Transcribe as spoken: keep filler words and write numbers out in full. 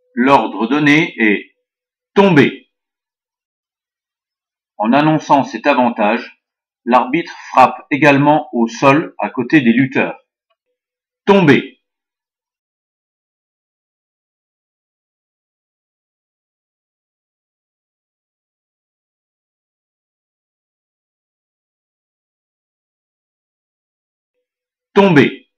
L'ordre donné est tomber. En annonçant cet avantage, l'arbitre frappe également au sol à côté des lutteurs. Tomber. Tomber.